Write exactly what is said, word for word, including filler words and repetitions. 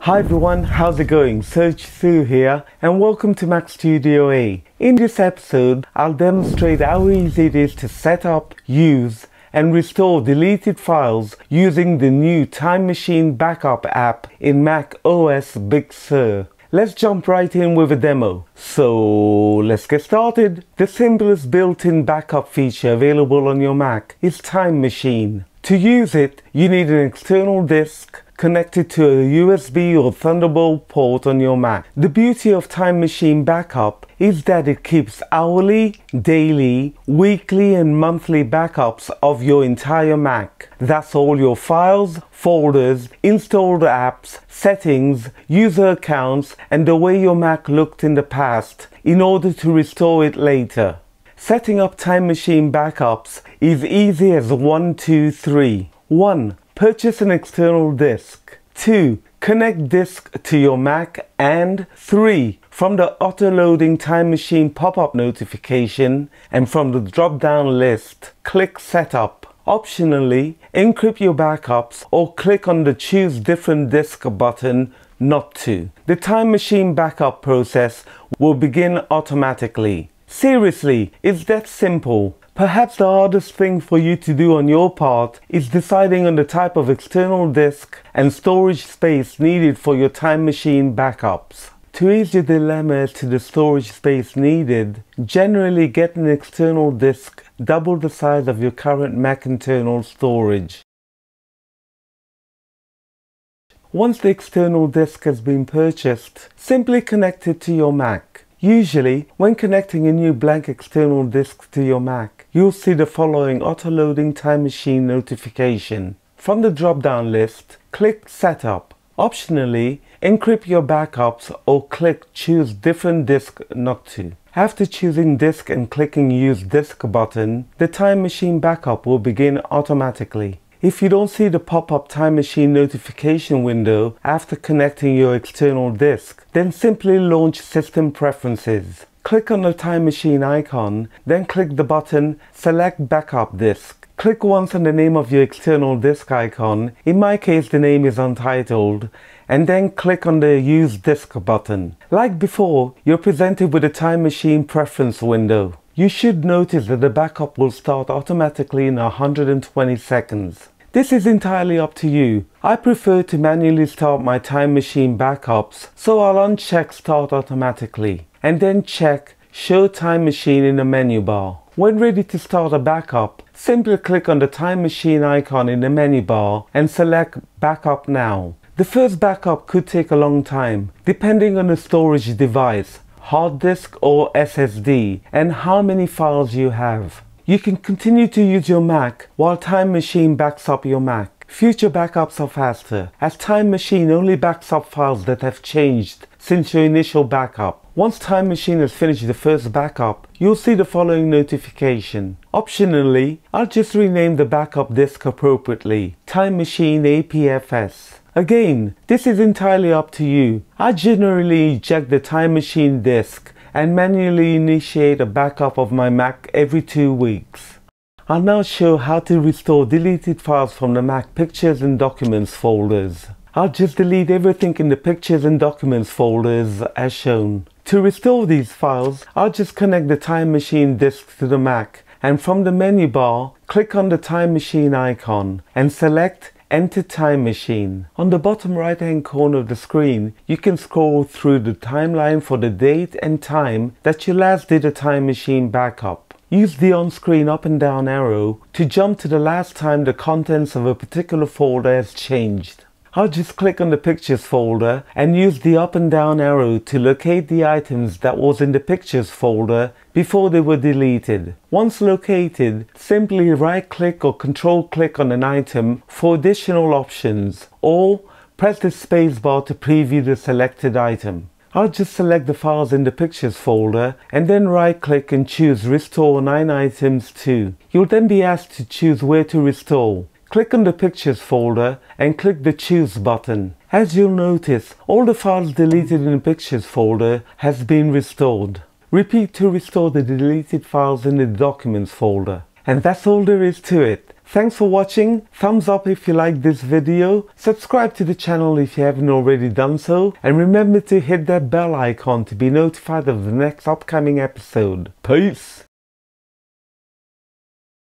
Hi everyone, how's it going? Search Sue here and welcome to macStudioA. In this episode, I'll demonstrate how easy it is to set up, use, and restore deleted files using the new Time Machine Backup app in macOS Big Sur. Let's jump right in with a demo. So let's get started. The simplest built-in backup feature available on your Mac is Time Machine. To use it, you need an external disk connected to a U S B or Thunderbolt port on your Mac. The beauty of Time Machine Backup is that it keeps hourly, daily, weekly and monthly backups of your entire Mac. That's all your files, folders, installed apps, settings, user accounts, and the way your Mac looked in the past in order to restore it later. Setting up Time Machine backups is easy as one, two, three. one. Purchase an external disk. two. Connect disk to your Mac. And three. From the auto-loading Time Machine pop-up notification and from the drop-down list, click Setup. Optionally, encrypt your backups or click on the Choose Different Disk button not to. The Time Machine backup process will begin automatically. Seriously, it's that simple. Perhaps the hardest thing for you to do on your part is deciding on the type of external disk and storage space needed for your Time Machine backups. To ease your dilemma as to the storage space needed, generally get an external disk double the size of your current Mac internal storage. Once the external disk has been purchased, simply connect it to your Mac. Usually, when connecting a new blank external disk to your Mac, you'll see the following auto-loading Time Machine notification. From the drop-down list, click Setup. Optionally, encrypt your backups or click Choose Different Disk not to. After choosing Disk and clicking Use Disk button, the Time Machine backup will begin automatically. If you don't see the pop-up Time Machine notification window after connecting your external disk, then simply launch System Preferences. Click on the Time Machine icon, then click the button Select Backup Disk. Click once on the name of your external disk icon, in my case the name is Untitled, and then click on the Use Disk button. Like before, you're presented with a Time Machine Preference window. You should notice that the backup will start automatically in one hundred twenty seconds. This is entirely up to you. I prefer to manually start my Time Machine backups, so I'll uncheck Start Automatically and then check Show Time Machine in the menu bar. When ready to start a backup, simply click on the Time Machine icon in the menu bar and select Backup Now. The first backup could take a long time, depending on the storage device, hard disk or S S D, and how many files you have. You can continue to use your Mac while Time Machine backs up your Mac. Future backups are faster, as Time Machine only backs up files that have changed since your initial backup. Once Time Machine has finished the first backup, you'll see the following notification. Optionally, I'll just rename the backup disk appropriately, Time Machine A P F S. Again, this is entirely up to you. I generally eject the Time Machine disk and manually initiate a backup of my Mac every two weeks. I'll now show how to restore deleted files from the Mac Pictures and Documents folders. I'll just delete everything in the Pictures and Documents folders as shown. To restore these files, I'll just connect the Time Machine disk to the Mac and from the menu bar, click on the Time Machine icon and select Enter Time Machine. On the bottom right hand corner of the screen, you can scroll through the timeline for the date and time that you last did a Time Machine backup. Use the on-screen up and down arrow to jump to the last time the contents of a particular folder has changed. I'll just click on the Pictures folder and use the up and down arrow to locate the items that was in the Pictures folder before they were deleted. Once located, simply right-click or control-click on an item for additional options, or press the spacebar to preview the selected item. I'll just select the files in the Pictures folder and then right-click and choose Restore nine items to. You'll then be asked to choose where to restore. Click on the Pictures folder and click the Choose button. As you'll notice, all the files deleted in the Pictures folder has been restored. Repeat to restore the deleted files in the Documents folder. And that's all there is to it. Thanks for watching, thumbs up if you liked this video, subscribe to the channel if you haven't already done so, and remember to hit that bell icon to be notified of the next upcoming episode. Peace!